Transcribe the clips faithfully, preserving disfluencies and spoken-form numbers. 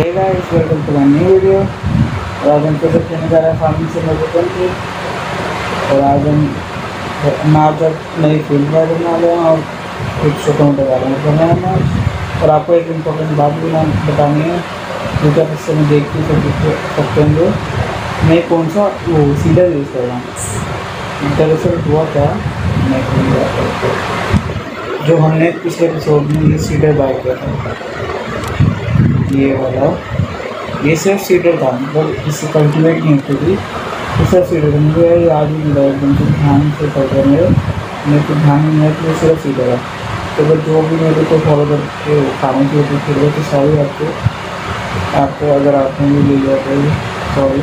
Hey guys, welcome to my new video. और आज हम फिर खेलने जा रहे हैं फार्मिंग सिमुलेटर की। और आज हम ना जब नई फील्ड वाले वाले हैं और कुछ छोटे मोटे बारे में करना है आज। और आपको एक इम्पोर्टेंट बात भी ना बतानी है, क्योंकि आप इससे मैं देख के सकते हैं मैं कौन सा वो सीडर यूज़ कर रहा हूँ। दरअसल हुआ क्या, मैं जो हमने पिछले एपिसोड में ये सीडर बाय किया था, ये वाला, ये सिर्फ सीडर था, मतलब इससे कल्टीवेट नहीं होती थी, ये सिर्फ सीडर था। मुझे ये आज भी मिला एकदम से ध्यान से कर रहे मेरे मेरे को ध्यान नहीं है कि ये सिर्फ सीडर है। तो अगर जो भी मेरे को फॉलो करके खाने की होती फिर वो तो सॉरी आपको आपको अगर आपने भी ले लिया तो सॉरी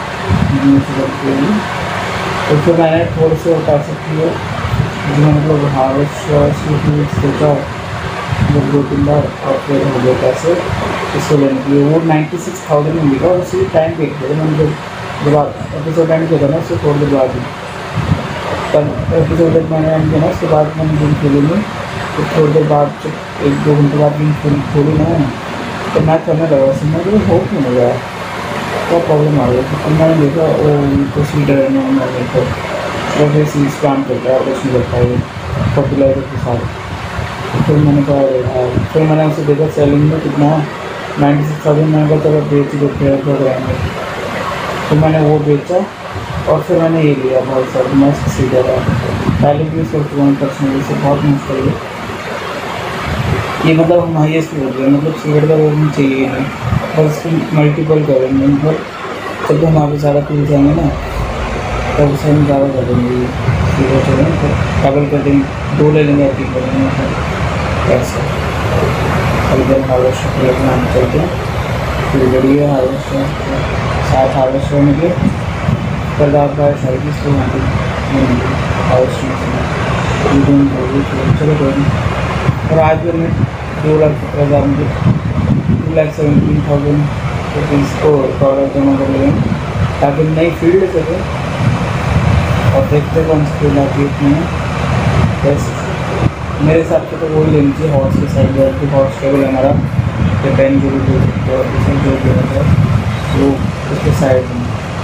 तो फिर मैंने थोड़े से पैसे किए जिन्हें मतलब हार्वेस्ट सोचा जब दो तीन बार और फिर हो गए पैसे इसको लेने के लिए। वो नाइन्टी सिक्स थाउजेंड में मिला और उसी टाइम पे किया मैंने जब जब एपिसोड एंड किया था ना, उससे थोड़ी देर बाद ही तब एपिसोड जब मैंने एंड किया ना, उसके बाद मैंने गेम खेली नहीं। तो थोड़ी देर बाद जब एक दो घंटे बाद गेम खेली खोली ना, तो मैं करने लगा उसमें मुझे होप नहीं लगा, क्या प्रॉब्लम आ गई। तो मैंने देखा वो तो सीडर है ना, देखो वैसे सीड्स प्लांट करता है, कुछ नहीं करता है फर्टिलाइजर के साथ। फिर मैंने कहा फिर मैंने उसे देखा सेलिंग में कितना नाइन्टी सिक्स थाउजेंड। मैंने कहा चलो बेच ही देते हैं रहेंगे। तो मैंने वो बेचा और फिर मैंने ये लिया, बहुत सारा मस्त सीडर है। पहले भी यूज़ कर चुका हूँ पर्सनली, से बहुत मस्त है ये। मतलब हम हाईएस्ट हो गए, मतलब सीडर का रोज चाहिए नहीं, बस इसको मल्टीपल करेंगे। मतलब जब हम आगे ज़्यादा टूल जाएंगे ना, तब उसे हम ज़्यादा कर देंगे सीडर चलेंगे, तो डबल कर देंगे, दो ले लेंगे, तीन कर लेंगे ऐसा। और इधर हार्वेस्टर लेकर हम चलते हैं, फिर बढ़िया हार्वेस्टर साथ हार्वेस्टर होने के कल रात बाय सर्विस तो वहाँ पर हार्वेस्टर चलो कोई नहीं। और आज भी हमने दो लाख सत्रह हज़ार मुझे two lakh seventeen thousand rupees को डॉलर जमा कर लेंगे ताकि नई फील्ड सके। और देखते कौन सी फील्ड आती है उसमें बस मेरे हिसाब से तो वही लेनी चाहिए, हॉर्स के साइड की हॉर्स टेबल हमारा डिपेंड जो भी दे सकते हैं, और जो देना है वो उसके साइड में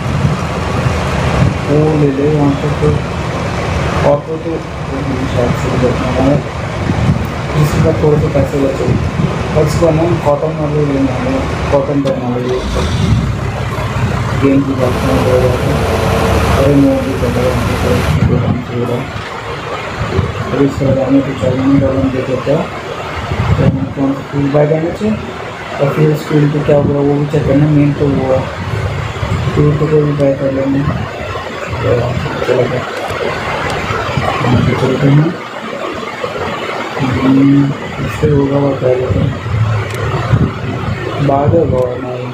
वो ले ले वहाँ पर। तो ऑटो तो शायद से देखना है जिसके बाद थोड़े से पैसे बचे और इसको ना कॉटन वाले लेना है, कॉटन पहना वाले गेम की बात में अरे मोह भी कर रहा है। अभी इस लगाने की चलने वाले देख लेते हैं तो हमें कौन सा फील्ड बाय करना चाहिए और फिर उस फील्ड पर क्या होगा वो भी चेक करना। मेन तो वो है फील्ड को भी बाय कर लेंगे। चलो चलते हैं, इससे होगा वो कह लेते हैं बाद होगा नहीं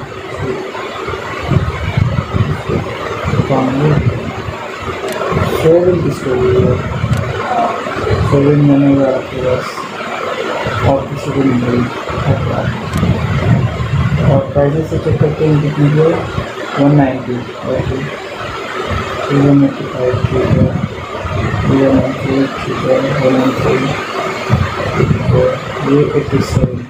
सोविन किसको हुई है, सोविन बनेगा आपके पास और किसी को नहीं मिली। और प्राइजेस से चेक करते हैं कितनी जो one ninety one eighty five ठीक है, वन नाइन्टी एट ठीक है, वन नाइन्टी ये eighty seven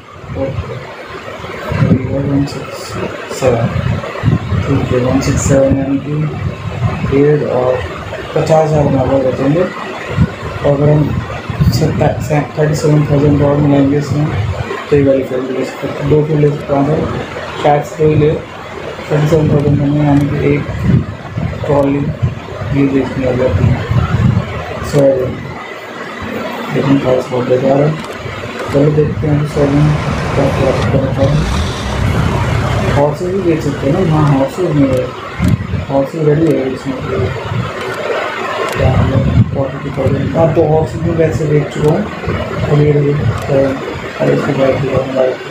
one six seven ठीक है, वन सिक्स सेवन यानी कि डेढ़ और पचास हज़ार हमारे बचेंगे। और अगर हम थर्टी सेवन थाउजेंड और मिलाएंगे इसमें तो ये वाली फील्ड ले सकते हैं, दो फील्ड ले सकते हैं शायद से ही ले थर्टी सेवन थाउजेंड हमें, यानी कि एक ट्रॉली ये देखने आ जाती है सोयाबीन। लेकिन प्राइस बहुत बेकार है, चलो देखते हैं सोयाबीन क्या क्या करता है। हॉर्सेज भी बेच सकते हैं ना, हाँ हॉर्सेज में है, हॉर्सेज रेडी है इसमें क्या फोर्टी टू थाउजेंड। आप तो हॉर्सेज में वैसे बेच चुका हूँ और ये अरे इसको बैठ दिया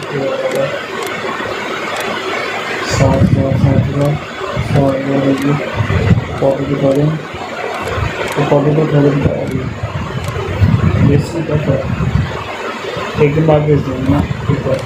सात हज़ार सात हज़ार सात हज़ार फोर्टी टू थाउजेंड तो फोर्टी टू थाउजेंड का अभी बेचने का है, एक दिन बाद बेच देंगे ना, ठीक है।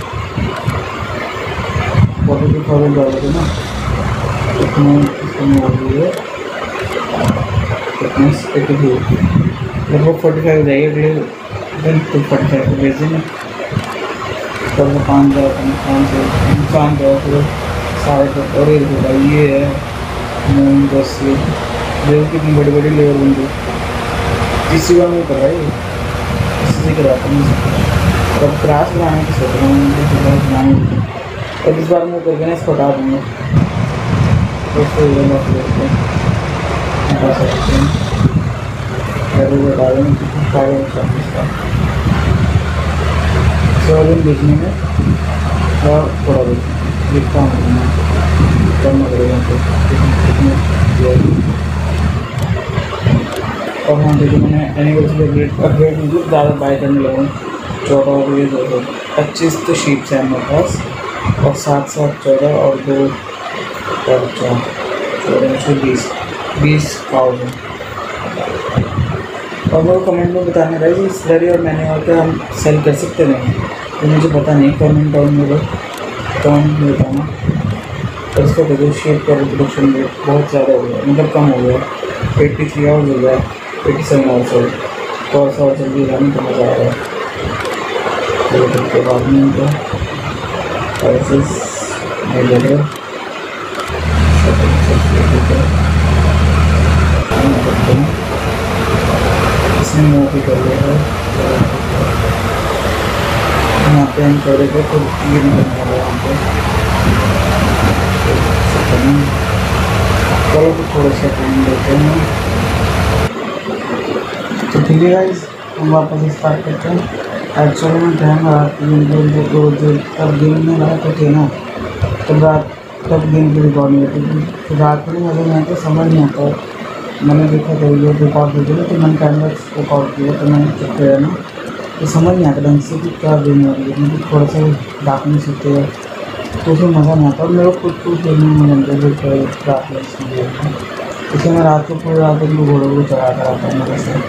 फोर्टी टू थाउजेंड डॉलर है ना, इसमें इसमें हो गई है फिटनेस एटी टू लगभग फोर्टी फाइव हो जाएगी अगले दिन, तो फोर्टी फाइव को भेज देंगे। तब वो पाँच हज़ार का नुकसान से नुकसान गया फिर साढ़े दस और एक होगा ये है मूंग दस से देखो कितनी बड़ी बड़ी लेबर बन गई। तीसरी बार मुँह कर रहा है ये, इसी से कराता हूँ तब क्रास बनाने की सोच रहा हूँ क्रास बनाने और इस बार मुँह करके ना इसको हटा दूँगा दोस्तों ये बात हटा सकते हैं पहले वो हटा देंगे कितनी फायदा नुकसान इसका सोयाबीन बेचने में थोड़ा थोड़ा देखता हूँ करना पड़ेगा और हाँ देखिए मैंने एनिवर्सरी अपडेट अपडेट मतलब ज़्यादा बाय करने लगा हूँ चौदह और ये दो पच्चीस तो शीप्स हैं मेरे पास और सात सात चौदह और दो और चार चौदह से बीस बीस थाउजेंड और वो कमेंट में बताने रहे कि स्लरी और मैंने और क्या हम सेल कर सकते नहीं तो मुझे पता नहीं कमेंट डाउन में कमेंट में बताना और इसका देखो शेप का रिप्रोडक्शन रेट बहुत ज़्यादा हो गया मतलब कम हो गया एट्टी थ्री आवर्स हो गया एट्टी सेवन आवर्स हो थोड़ा सा और जल्दी रन करना चाह रहा है तो के बाद में उनका प्राइसेस नहीं लग रहा इसने मूव भी कर लिया है यहाँ पे हम करेंगे तो ये नहीं करने वाला यहाँ पे चलो तो थोड़ा सा टाइम देते हैं तो ठीक है गाइस हम वापस स्टार्ट करते हैं। एक्चुअली में टाइम रात जो तब गेम में लगा थे ना तब रात तब गेम की रिकॉर्ड नहीं होती तो रात में मुझे यहाँ पर समझ नहीं आता मैंने देखा था ये रिकॉर्ड वीडियो तो मैंने टाइम रिकॉर्ड किया तो मैंने चेक किया ना तो समझ नहीं आता ढंग से कि क्या गेम हो रही है मुझे थोड़ा सा डाक नहीं सकते हैं तो उसमें मज़ा नहीं आता और मेरे को खुद को खेलने में मजा आता है रात में इसलिए मैं रात को पूरी रात को घोड़ों को चढ़ा कर आता हूँ मेरे से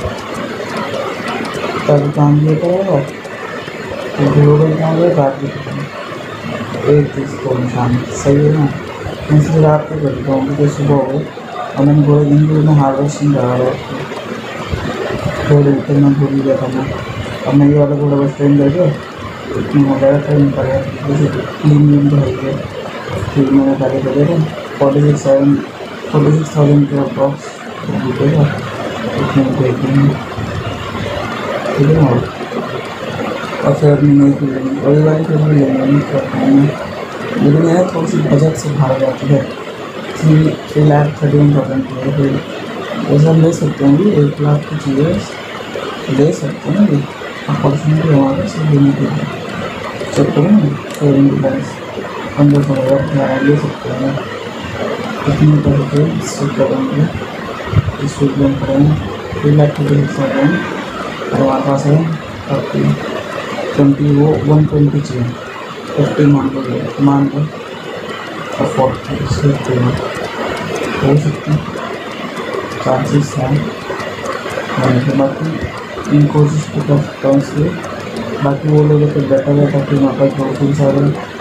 तब काम भी करेगा तो घोड़ों को काम करेगा रात भी एक चीज़ को निशान सही है ना मैं इसलिए रात को करता हूँ क्योंकि सुबह हो गई और मैंने पूरे दिन भी मैं हार्वेस्टिंग करा रहा है थोड़े ऊपर मैं भूल गया था मैं अब मैं ये वाला थोड़ा बस ट्रेन करके इतनी हो गया था नहीं पड़ेगा जैसे तीन दिन तो हो गया फिर मैंने पहले कर दिया था forty six seven forty six thousand के अप्रॉक्स रुकेगा इतने देख लेंगे ठीक है ना और फिर अपनी नई खुल लेंगे वही वाली फिर भी लेंगे लेकिन यह थोड़ी सी बजट से बाहर जाती है three three lakh thirty one thousand की है फिर वैसे हम ले सकते हैं भी एक लाख की चीज़ें ले सकते हैं भी अपॉर्चुनिटी हमारे से लेने के लिए चेक करें सेविंग के प्राइस पंद्रह सौ हज़ार ले सकते हैं कितने पैसे चेक करेंगे इस वीक में करेंगे three lakh thirty six thousand और हमारे पास है थर्टी ट्वेंटी वो वन ट्वेंटी चाहिए फिफ्टी मान को मान को और फोर्टी फिफ्टी हो सकते हैं चांसेस हैं होने के बाकी इन कोशिश को कर सकता हूँ इसलिए बाकी वो लोग तो बेटर है ताकि वहाँ पर बहुत सारे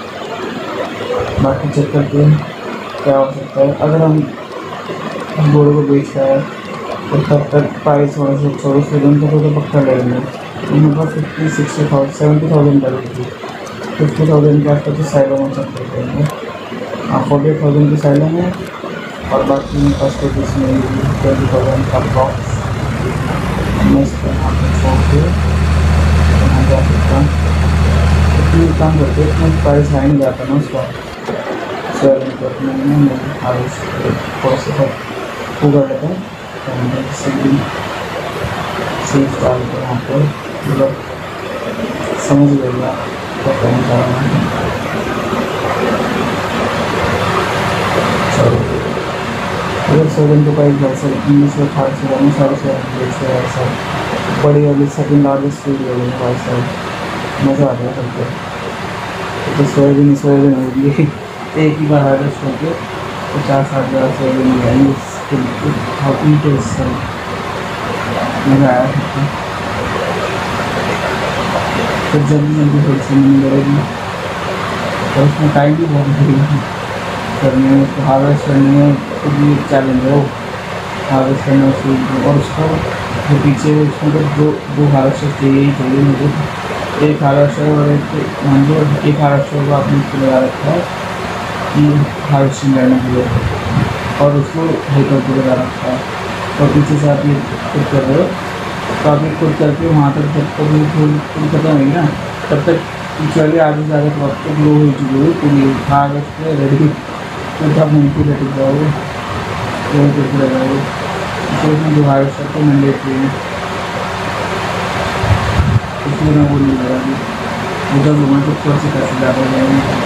बाकी चेक करके क्या हो सकता है अगर हम घोड़े को बेच रहा है तो तब तक प्राइस होने से चौबीस थाउजेंड का तो पक्का लगेंगे तो मेरे पास fifty sixty thousand seventy thousand लगेगी फिफ्टी थाउजेंड के आसपास तो साइलों में चेक करते हैं हाँ फोर्टी थाउजेंड की साइलों में और बाकी मेरे पास तो इसमें ट्वेंटी थाउजेंड का बॉक्स मैं इसको यहाँ पर छोड़ के यहाँ जा सकता हूँ इतनी काम करते इतना प्राइस हाई नहीं जाता ना उसका सेवन करने में मैं हाउस थोड़ा सा उगा लेता हूँ सीलिंग सीट डाल के यहाँ पर मतलब समझ लेगा क्या करना चाह रहा हूँ चलो अगर सेवन के प्राइस वैसे उन्नीस सौ अठारह सौ दोनों साढ़े सौ से ऐसा बड़ी वाली सेकेंड लार्जेस्ट फील्ड हो गई भाई साहब मज़ा आ गया सबको तो सोयाबीन सोयाबीन होगी एक ही बार हार्वेस्ट होकर पचास साठ हज़ार सोयाबीन हो गया बहुत इंटरेस्ट मज़ा आया सबको फिर जल्दी जल्दी फिर से मिल जाएगी और उसमें टाइम भी बहुत लगेगा करने में उसको हार्वेस्ट करने में खुद भी चैलेंज है वो हार्वेस्ट करना उसको और उसका जो पीछे उसमें तो दो दो हार्वेस्टर चाहिए ही चाहिए मुझे एक हार्वेस्टर और एक मान लो एक हार्वेस्टर को आपने इसको लगा रखा है कि हार्वेस्टिंग करने के लिए, और उसको हेल्पर को लगा रखा है, और पीछे से आप ये खुद कर रहे हो। तो आप ये खुद करके वहाँ तक जब तक ये फूल फूल खत्म होगी ना, तब तक पीछे वाली आधे से ज़्यादा वक्त तक लो हो चुकी होगी पूरी हार्वेस्ट रेडी। फिर आप वहीं पर रेडी जाओगे, वहीं पर लगाओगे, इसमें जो हार्वेस्टर को मैंडेटरी है, इसलिए मैं वो नहीं लगा दी। उधर घूमने तो थोड़ा सा पैसे ज़्यादा हो जाएंगे,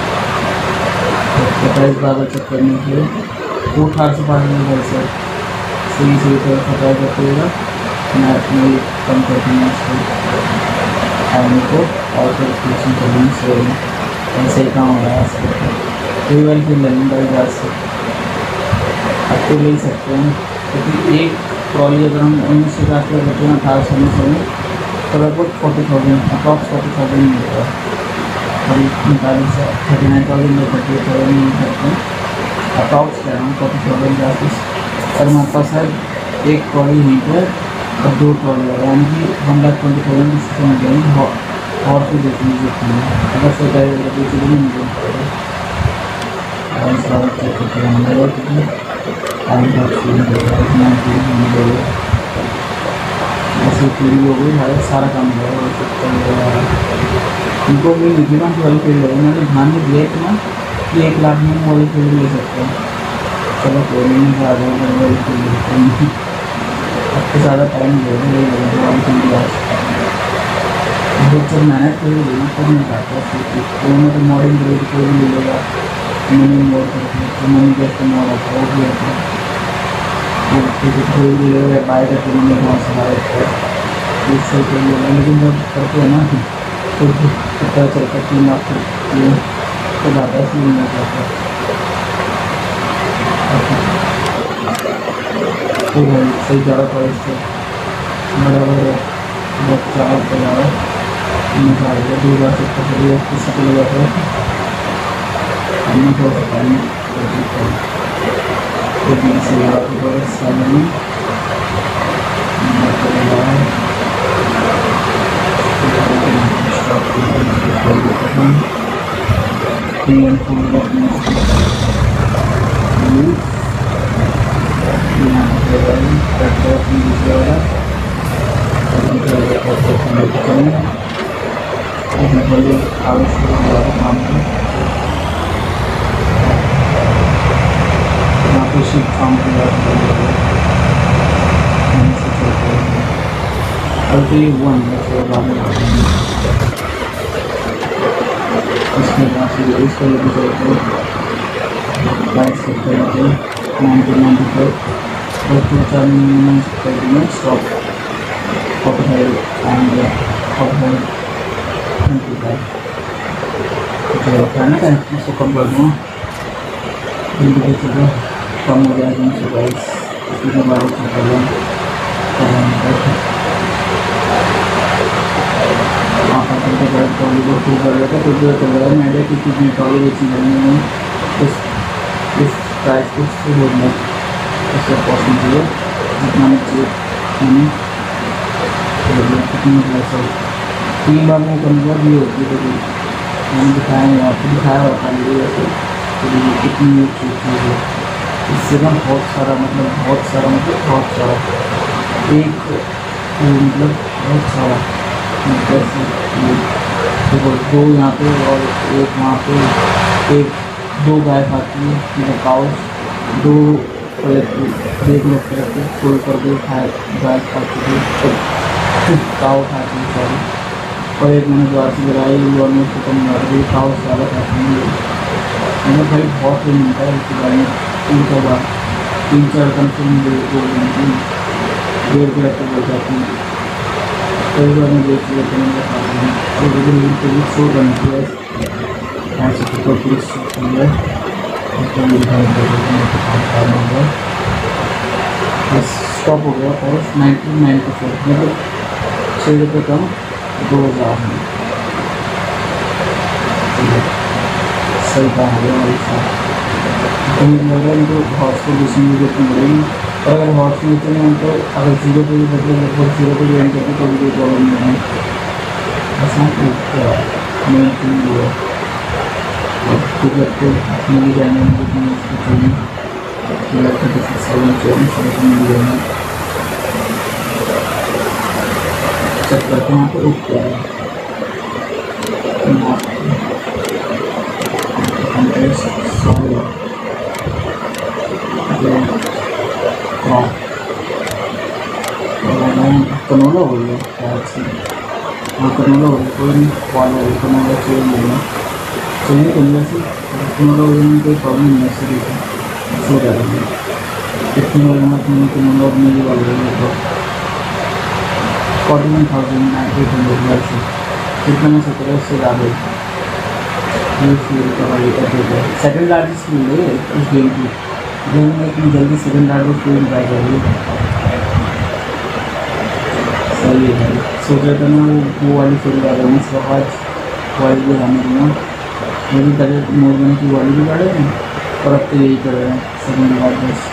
सत्ताईस बराबर चेक करने के लिए वो अठारह सौ पाँच में घर से सही सही तरह सत्ताईस रखिएगा। मैं अपने कम कर दूँगा इसको खाने को, और फिर क्वेश्चन कर लूँगी सो ऐसे ही काम हो रहा है इसको। कोई बार फिर लर्निंग बाई बात से आप तो ले सकते हैं, क्योंकि एक ट्रॉली अगर हम उन्नीस सौ पचास का बच्चों में अठारह सौ में सौ में तो लगभग forty thousand approx forty thousand मिलता है। अभी पैंतालीस थर्टी नाइन थाउजेंड या थर्टी एट थाउजेंड नहीं करते हैं, अप्रॉक्स कह रहा हूँ फोर्टी थाउजेंड के आसपास। और हमारे पास है एक ट्रॉली यहीं पर और दो ट्रॉली है, यानी कि one lakh twenty thousand system में जाएंगे। और फिर देख लीजिए अगर सोचा है तो चीज़ नहीं मिल पाएगा। चेक करते हैं ऐसे पूरी हो गई है, सारा काम हो गया। उनको भी लिखी ना कि वाली फील्ड है, मैंने ध्यान नहीं दिया कि ना कि एक लाख में वाली फील्ड ले सकते हैं। चलो कोई नहीं, आ जाएगा वाली फील्ड लेते हैं, अब तो ज़्यादा टाइम ले वाली फील्ड बहुत जब मेहनत कर लेना तब नहीं पाता। तो मैं तो मॉडर्न ग्रेड कोई भी मिलेगा, मनी मोड करके तो मनी का इस्तेमाल होता है, वो भी होता है। कोई भी मिलेगा बाय करके मैंने बहुत सारा इससे कोई मिलेगा, लेकिन जब करते हैं ना तो पता चलता है तीन लाख तो ज़्यादा इसलिए मिल जाता है। तो भाई सही ज़्यादा प्राइस से बराबर बच्चा ज़्यादा निकाल दिया दो हज़ार सत्तर से किसी को लगा था हमने थोड़ा सा टाइम से लगा तो साल में शीट फॉर्म वन इसके बाद फिर इसको लेके चलते हैं बाईस करते हैं नाइनटीन नाइन्टी फाइव और फिर चार मिनिमम करते हैं stop forty five and forty five twenty five है ना, इसको कम कर दूँ चलो कम हो जाएगा तीन सौ बाईस इसके बाद ट्रॉली को शुरू कर लेते तो जो चल रहा है मैं आइडिया कि कितनी ट्रॉली बेची जाएंगे इस इस प्राइस को शुरू होना इससे पॉसिबल है जितना चाहिए कितनी पैसा तीन बार में कन्वर्ट भी होती है। तो मैंने दिखाया है आपको दिखाया होता है वैसे तो कितनी चीज़ है इससे ना बहुत सारा मतलब बहुत सारा मतलब बहुत सारा एक मतलब बहुत सारा देखो दो यहाँ पे और एक वहाँ पे एक दो गाय खाती है मतलब काउस दो एक लोग करके फुल कर दे खाए गाय खाती है काउ खाती है सॉरी, और एक मैंने द्वार से गिराई ऑलमोस्ट खत्म कर दी काउ ज़्यादा खाती है। मैंने भाई बहुत ही मिलता है इसके बारे में तीन चार बार तीन चार कम से कम बोल जाती हूँ डेढ़ के रखते बोल जाती हूँ कई बार मैं देख लिया तो मुझे शो करनी है ऐसे तो पुलिस है बस स्टॉप हो गया और नाइनटीन नाइन्टी फोर मतलब छः रुपये कम दो हज़ार में सही काम हो गया। तो मुझे लग रहा है इनको हॉर्स को दूसरी जरूरत नहीं पड़ेगी, और अगर हॉर्स में इतने हैं तो अगर जीरो पे भी बदले लगभग जीरो पे भी एंड करते तो भी कोई प्रॉब्लम नहीं है। ऐसा ऊपर मेन टीम हुआ टिकट को मिल जाने में जितनी उसको चाहिए मतलब थर्टी सिक्स थाउजेंड चौबीस थाउजेंड मिल जाएंगे। चेक करते हैं यहाँ पे ऊपर कनोला हो गया शायद से। हाँ कनोला हो गया, कोई नहीं कॉल है कनोला चाहिए मिलना चाहिए कनोला से कनोला हो जाने कोई प्रॉब्लम नहीं है सही है सो जाएगा। कितने वाले मत मैंने कनोला और मिली वाले तो forty one thousand eight hundred से जितना मैं सोच रहा उससे ज़्यादा सेकेंड लार्जेस्ट फील्ड है इस गेम की। गेम में इतनी जल्दी सेकेंड लार्जेस्ट फील्ड ट्राई कर रही है सही है। सोच रहा था मैं वो वाली फील्ड आ रही है इसके बाद वाली भी आने दूँगा मेरी तरह मोरगन की वाली भी काढ़े हैं और अब तो यही कर रहे हैं सेकेंड लार्जेस्ट।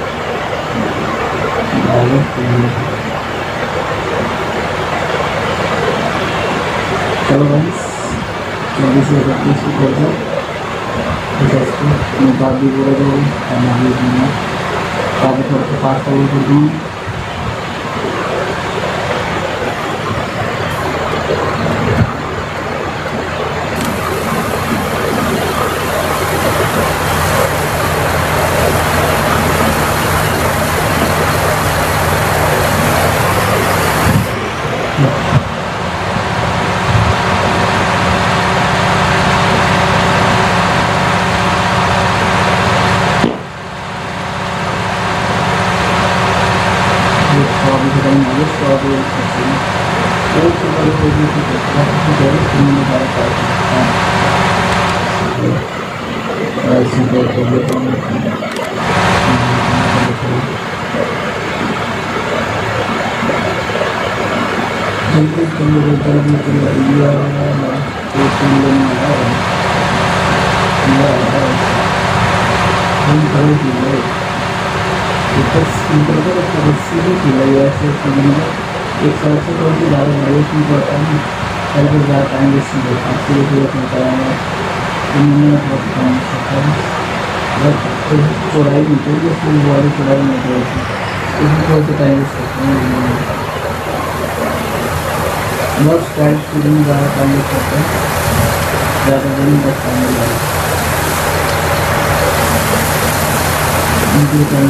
चलो भाई जल्दी से इकतीस को कर दो उसको मैं बात भी बोला दो खाना भी दूँगा काफ़ी थोड़ा सा फास्ट फॉरवर्ड कर दूँगा। एक साल से थोड़ी सी ज़्यादा वेरिएशन करता है कल पर ज़्यादा टाइम वेस्ट नहीं होता इसलिए थोड़ा होता है मैंने बहुत काम सकता है बट चौड़ाई मिलती है फुल बॉडी चौड़ाई मिलती है इसमें थोड़ा सा टाइम वेस्ट करते हैं बहुत स्टाइल स्टूडियो में ज़्यादा टाइम वेस्ट करते हैं ज़्यादा दिन बस टाइम मिल जाएगा उनकी टाइम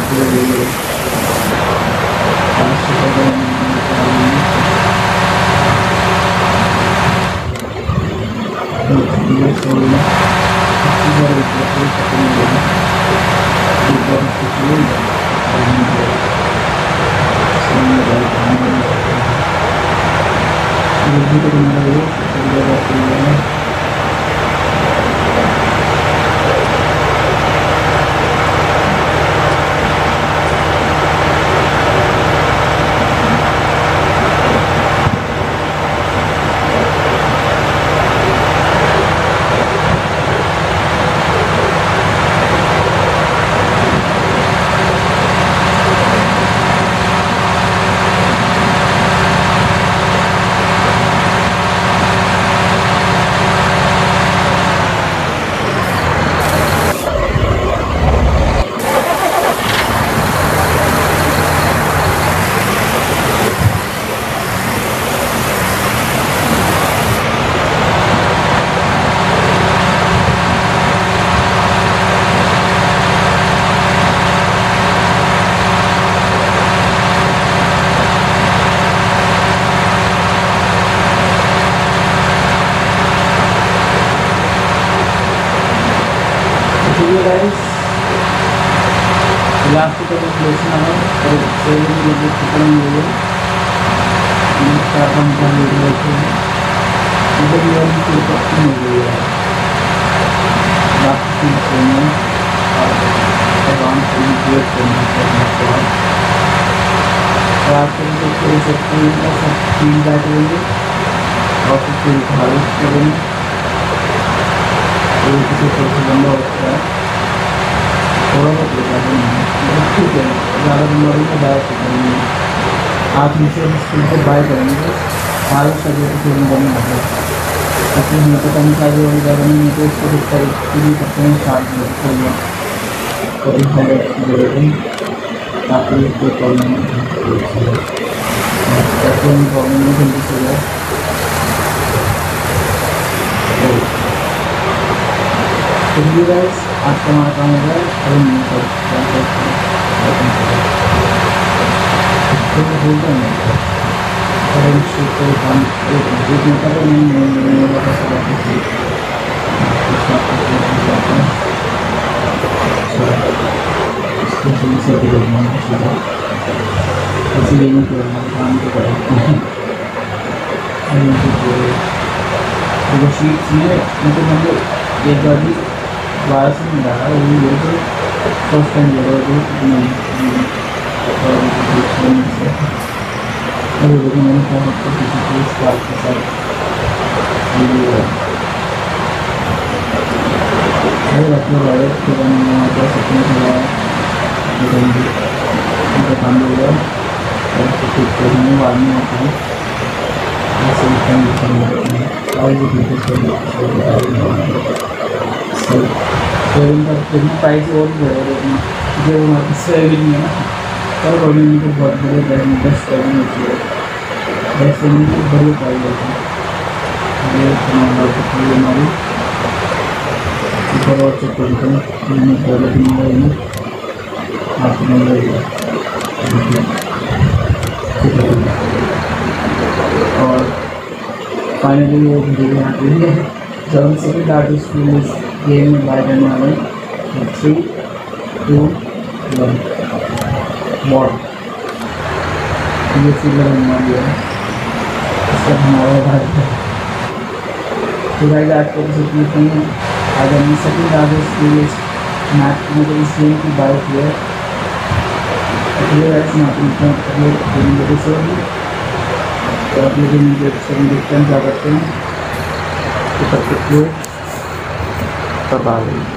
लास्ट का जो लेसन है और सेवन जो खत्म हो गया हम कर रहे थे इधर ये भी खत्म हो गया लास्ट की सेवन और एडवांस क्रिएट करना है और आप को कोई सकते हैं सब तीन बैठेंगे और फिर हार्वेस्ट करेंगे तो किसी तरह से लंबा होता है थोड़ा बहुत लेता है ठीक है ज़्यादा बीमारी में बाय करेंगे आप नीचे स्कूल को बाय करेंगे हाल सब्जेक्ट से बने होते हैं, ताकि हमें पता नहीं था जो वगैरह नहीं तो उसको दिख कर पूरी करते हैं स्टार्ट करते हैं तो इस तरह ताकि कोई प्रॉब्लम ताकि हम प्रॉब्लम नहीं जल्दी से जाए। तो ये गाइस आज का हमारा काम हो गया। अभी नहीं बोलता हूँ करंट शीट को काम एक मिनट का नहीं नहीं लगा इसको सही से देखना है इसीलिए नहीं करना काम तो करें तो शीट्स में मतलब मुझे एक बार भी बारह से नहीं रहा वही ये तो फर्स्ट टाइम ले रहा है नहीं अरे देखिए मैंने क्या आपको किसी चीज़ का आपके साथ अरे अपने वाले के बनाना होगा सपने चला उनका काम हो गया और ठीक करने बाद में होता है ऐसे काम करते हैं और भी तो इनका कितना प्राइस और भी बढ़ा देना जो हमारे से भी नहीं है ना और बड़ी उनको बहुत बड़े बैठ दस करनी होती है ऐसे नहीं बड़ी प्राइस होती है ये हमारी ऊपर और चेक करते हैं क्वालिटी में आप और फाइनली वो वीडियो आती है जब हम सेकेंड आर्टिस्ट फील्ड इस गेम में बाय करने वाले हैं थ्री टू वन मॉड ये फील्ड बनवा दिया है इसका हमारा भारत है। तो गाइस आज को कुछ इतनी नहीं है। आज हमने सेकेंड आर्टिस्ट फील्ड मैथ में तो इस गेम की बाय की है अगले गाइस में अपने अगले वीडियो से होगी तो अगले दिन देखते हैं क्या करते हैं तो तब तक के लिए बाय।